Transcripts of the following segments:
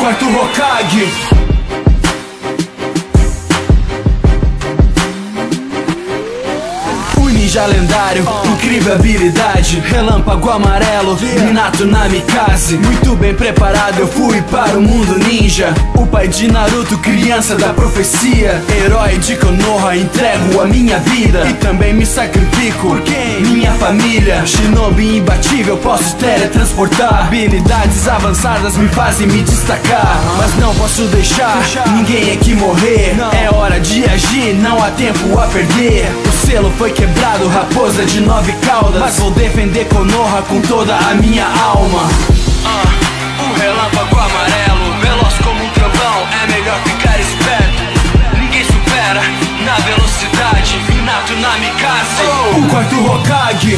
quarto Hokage. Ninja lendário, incrível habilidade, relâmpago amarelo, Minato Namikaze. Muito bem preparado eu fui para o mundo ninja. O pai de Naruto, criança da profecia. Herói de Konoha, entrego a minha vida e também me sacrifico por quem? Minha família. Shinobi imbatível, posso teletransportar. Habilidades avançadas me fazem me destacar, mas não posso deixar ninguém aqui morrer. É hora de agir, não há tempo a perder. O selo foi quebrado, raposa de 9 caudas, mas vou defender Konoha com toda a minha alma. Um relâmpago amarelo, veloz como um trovão, é melhor ficar esperto. Ninguém supera na velocidade, Minato Namikaze. O quarto Hokage.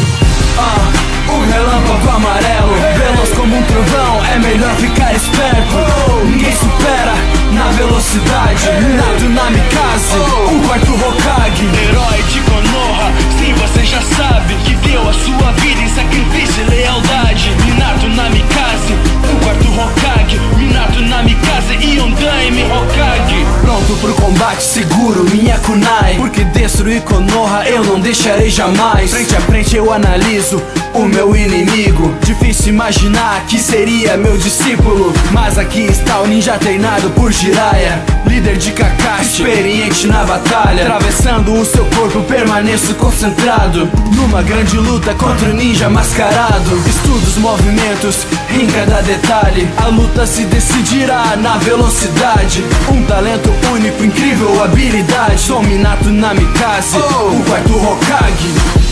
Um relâmpago amarelo, veloz como um trovão, é melhor ficar esperto. Ninguém supera na velocidade, Minato Namikaze. O quarto Hokage. Herói de Konoha, sim, você já sabe que deu a sua vida em sacrifício e lealdade. Minato Namikaze, o quarto Hokage. Minato Namikaze e Yondaime Hokage. Pronto pro combate seguro, minha kunai, porque destruir Konoha eu não deixarei jamais. Frente a frente eu analiso o meu inimigo. Difícil imaginar que seria meu discípulo, mas aqui está o ninja treinado por Jiraiya, líder de Kakashi, experiente na batalha. Atravessando o seu corpo permaneço concentrado numa grande luta contra o ninja mascarado. Estudo os movimentos em cada detalhe, a luta se decidirá na velocidade. Um talento único, incrível habilidade, sou Minato Namikaze, o quarto Hokage.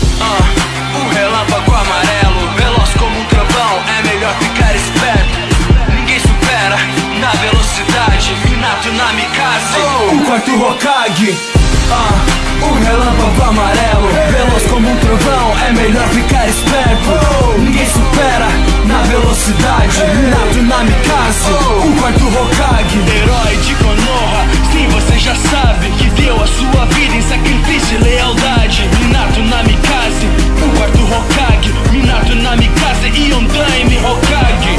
Um relâmpago amarelo, veloz como um trovão, é melhor ficar esperto. Ninguém supera na velocidade, Minato Namikaze. O quarto Hokage. Um relâmpago amarelo, veloz como um trovão, é melhor ficar esperto. Ninguém supera na velocidade, Minato Namikaze. O quarto Hokage. Herói de Konoha, sim, você já sabe que deu a sua vida em sacrifício e lealdade. Minato Namikaze, o quarto Hokage. Minato Namikaze e Yondaime Hokage.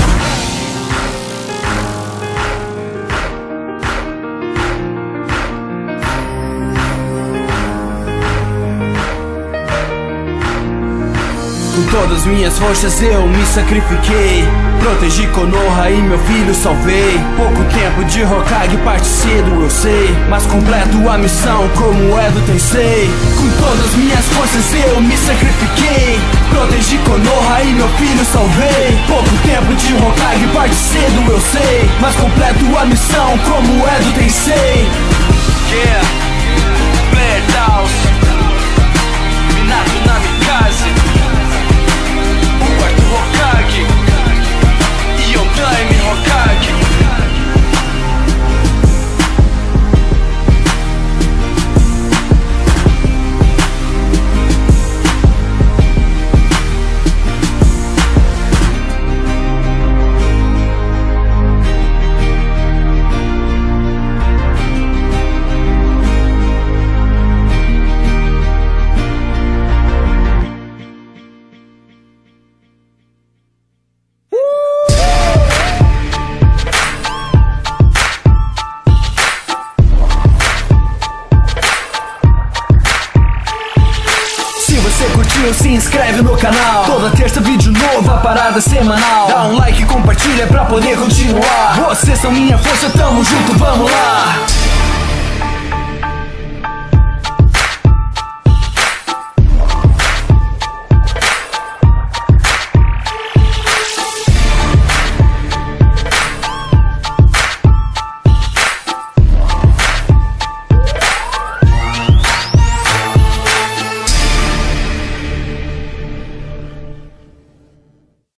Com todas minhas forças eu me sacrifiquei, protegi Konoha e meu filho salvei. Pouco tempo de Hokage, parte cedo eu sei, mas completo a missão como é do Tensei. Com todas minhas forças eu me sacrifiquei, protegi Konoha e meu filho salvei. Pouco tempo de Hokage, parte cedo eu sei, mas completo a missão como é do Tensei. Yeah, Player Taos, Minato Namikaze. O quarto Hokage e Yondaime Hokage. Se inscreve no canal, toda terça vídeo novo, a parada semanal. Dá um like e compartilha pra poder continuar. Vocês são minha força, tamo junto, vamos lá.